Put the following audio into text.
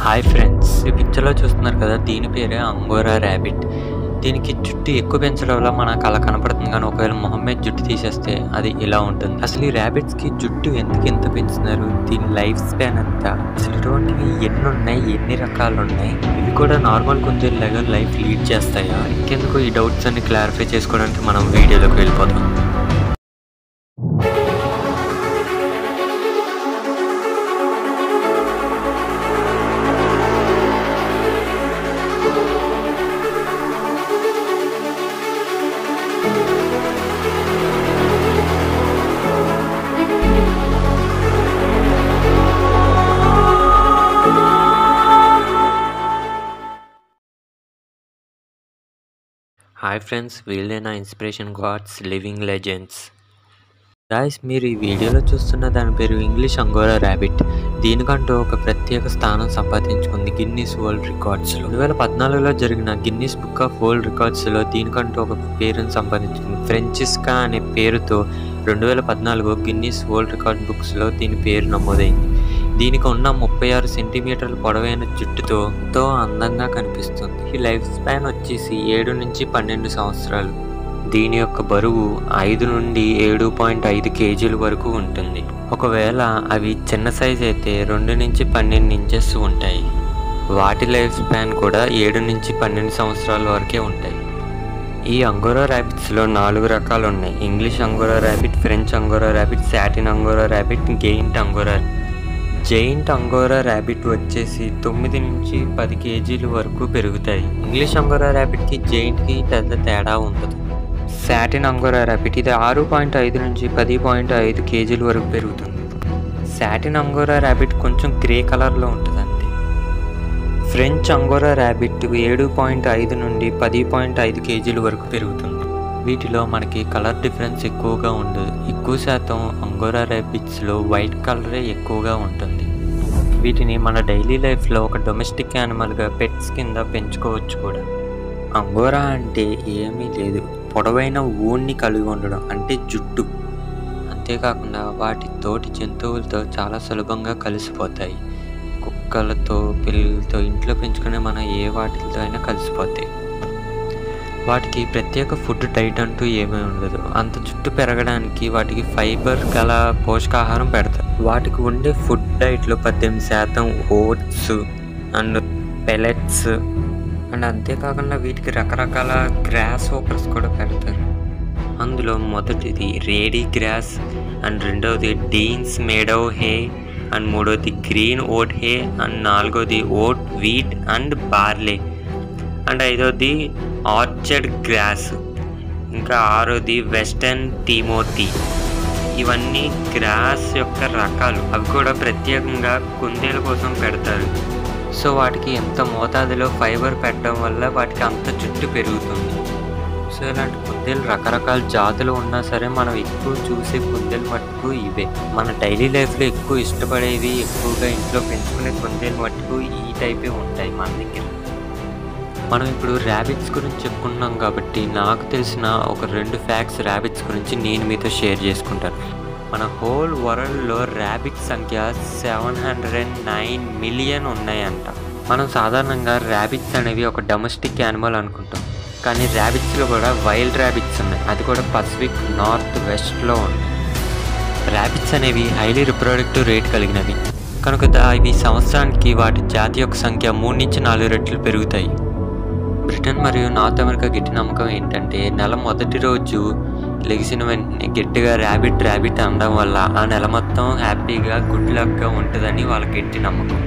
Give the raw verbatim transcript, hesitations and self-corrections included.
Hi friends, ఈ పిక్చర్లో చూస్తున్నారు కదా, దీని పేరే అంగోరా ర్యాబిట్. దీనికి జుట్టు ఎక్కువ పెంచడం వల్ల మనకు అలా కనపడుతుంది, కానీ ఒకవేళ మొహం మీద జుట్టు తీసేస్తే అది ఇలా ఉంటుంది. అసలు ఈ ర్యాబిట్స్కి జుట్టు ఎందుకు ఎంత పెంచుతున్నారు, దీని లైఫ్ స్పాన్ ఎంత, అసలు ఇటువంటివి ఎన్ని ఉన్నాయి, ఎన్ని రకాలు ఉన్నాయి, ఇవి కూడా నార్మల్ కొంచెం లాగా లైఫ్ లీడ్ చేస్తాయా? ఇంకెందుకు ఈ డౌట్స్ అన్ని క్లారిఫై చేసుకోవడానికి మనం వీడియోలోకి వెళ్ళిపోతాం. హాయ్ ఫ్రెండ్స్, వీళ్ళే నా inspiration gods, living legends. Guys, మీరు ఈ వీడియోలో చూస్తున్న దాని పేరు ఇంగ్లీష్ అంగోరా ర్యాబిట్. దీనికంటూ ఒక ప్రత్యేక స్థానం సంపాదించుకుంది గిన్నీస్ వరల్డ్ రికార్డ్స్లో. రెండు వేల పద్నాలుగులో జరిగిన గిన్నీస్ బుక్ ఆఫ్ వరల్డ్ రికార్డ్స్లో దీనికంటూ ఒక పేరును సంపాదించుకుంది. ఫ్రెంచిస్కా అనే పేరుతో రెండు వేల పద్నాలుగు గిన్నీస్ వరల్డ్ రికార్డ్ బుక్స్లో దీని పేరు నమోదైంది. దీనికి ఉన్న ముప్పై ఆరు సెంటీమీటర్ల పొడవైన జుట్టుతో ఎంతో అందంగా కనిపిస్తుంది. ఈ లైఫ్ స్పాన్ వచ్చేసి ఏడు నుంచి పన్నెండు సంవత్సరాలు. దీని యొక్క బరువు ఐదు నుండి ఏడు పాయింట్ ఐదు కేజీల వరకు ఉంటుంది. ఒకవేళ అవి చిన్న సైజ్ అయితే రెండు నుంచి పన్నెండు ఇంచెస్ ఉంటాయి. వాటి లైఫ్ స్పాన్ కూడా ఏడు నుంచి పన్నెండు సంవత్సరాల వరకే ఉంటాయి. ఈ అంగోరా ర్యాబిట్స్లో నాలుగు రకాలు ఉన్నాయి: English Angora rabbit, French Angora rabbit, satin Angora rabbit, giant Angora. Giant Angora rabbit వచ్చేసి తొమ్మిది నుంచి పది కేజీల వరకు పెరుగుతాయి. ఇంగ్లీష్ అంగోరా ర్యాబిట్కి జైంట్కి పెద్ద తేడా ఉండదు. సాటిన్ అంగోరా ర్యాబిట్ ఇది ఆరు పాయింట్ ఐదు నుంచి పది పాయింట్ ఐదు కేజీల వరకు పెరుగుతుంది. సాటిన్ అంగోరా ర్యాబిట్ కొంచెం గ్రే కలర్లో ఉంటుంది అంతే. ఫ్రెంచ్ అంగోరా ర్యాబిట్ ఏడు పాయింట్ ఐదు నుండి పది పాయింట్ ఐదు కేజీల వరకు పెరుగుతుంది. వీటిలో మనకి కలర్ డిఫరెన్స్ ఎక్కువగా ఉండదు. ఎక్కువ శాతం అంగోరా ర్యాబిట్స్లో వైట్ కలరే ఎక్కువగా ఉంటుంది. వీటిని మన డైలీ లైఫ్లో ఒక డొమెస్టిక్ యానిమల్గా పెట్స్ కింద పెంచుకోవచ్చు కూడా. అంగోరా అంటే ఏమీ లేదు, పొడవైన ఊన్ని కలిగి ఉండడం అంటే జుట్టు. అంతేకాకుండా వాటి తోటి జంతువులతో చాలా సులభంగా కలిసిపోతాయి. కుక్కలతో, పిల్లలతో, ఇంట్లో పెంచుకునే మన ఏ వాటితో అయినా కలిసిపోతాయి. వాటికి ప్రత్యేక ఫుడ్ డైట్ అంటూ ఏమీ ఉండదు. అంత జుట్టు పెరగడానికి వాటికి ఫైబర్ గల పోషకాహారం పెడతారు. వాటికి ఉండే ఫుడ్ డైట్లో పద్దెనిమిది శాతం ఓట్స్ అండ్ పెలెట్స్ అండ్ అంతేకాకుండా వీటికి రకరకాల గ్రాస్ హోపర్స్ కూడా పెడతారు. అందులో మొదటిది రేడీ గ్రాస్ అండ్ రెండవది డీన్స్ మేడో హే అండ్ మూడవది గ్రీన్ ఓట్ హే అండ్ నాలుగోది oat wheat and barley and ఐదోది ఆర్చర్డ్ గ్రాస్, ఇంకా ఆరోది వెస్టర్న్ టిమోతీ. ఇవన్నీ గ్రాస్ యొక్క రకాలు. అవి కూడా ప్రత్యేకంగా కుందేల కోసం పెడతారు. సో వాటికి ఎంత మోతాదులో ఫైబర్ పెట్టడం వల్ల వాటికి అంత జుట్టు పెరుగుతుంది. సో ఇలాంటి కుందేలు రకరకాల జాతులు ఉన్నా సరే మనం ఎక్కువ చూసే కుందేలు మట్టుకు ఇవే. మన డైలీ లైఫ్లో ఎక్కువ ఇష్టపడేవి, ఎక్కువగా ఇంట్లో పెంచుకునే కుందేలు మట్టుకు ఈ టైపే ఉంటాయి మన దగ్గర. మనం ఇప్పుడు ర్యాబిట్స్ గురించి చెప్పుకుంటున్నాం కాబట్టి నాకు తెలిసిన ఒక రెండు ఫ్యాక్ట్స్ ర్యాబిట్స్ గురించి నేను మీతో షేర్ చేసుకుంటాను. మన హోల్ వరల్డ్లో ర్యాబిట్ సంఖ్య seven hundred and nine million ఉన్నాయంట. మనం సాధారణంగా ర్యాబిట్స్ అనేవి ఒక డొమెస్టిక్ యానిమల్ అనుకుంటాం, కానీ ర్యాబిట్స్లో కూడా వైల్డ్ ర్యాబిట్స్ ఉన్నాయి. అది కూడా పసిఫిక్ నార్త్ వెస్ట్లో ఉన్నాయి. ర్యాబిట్స్ అనేవి హైలీ రిప్రొడక్టివ్ రేట్ కలిగినవి కనుక ఇవి సంవత్సరానికి వాటి జాతి యొక్క సంఖ్య మూడు నుంచి నాలుగు రెట్లు పెరుగుతాయి. బ్రిటన్ మరియు నార్త్ అమెరికా గట్టి నమ్మకం ఏంటంటే నెల మొదటి రోజు లెగిసిన వెంటనే గట్టిగా ర్యాబిట్ ర్యాబిట్ అనడం వల్ల ఆ నెల మొత్తం హ్యాపీగా గుడ్ లక్గా ఉంటుందని వాళ్ళ గట్టి నమ్మకం.